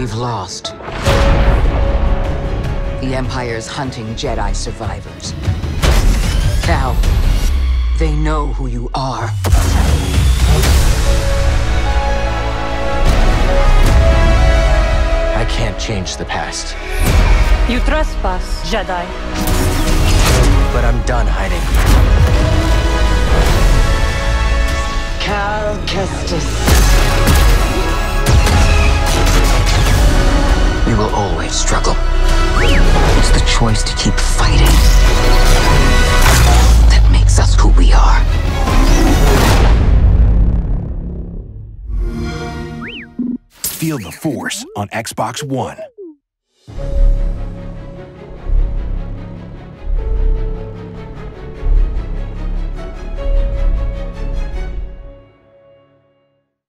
We've lost. The Empire's hunting Jedi survivors. Cal, they know who you are. I can't change the past. You trespass, Jedi. But I'm done hiding. Cal Kestis. We will always struggle. It's the choice to keep fighting that makes us who we are. Feel the Force on Xbox One.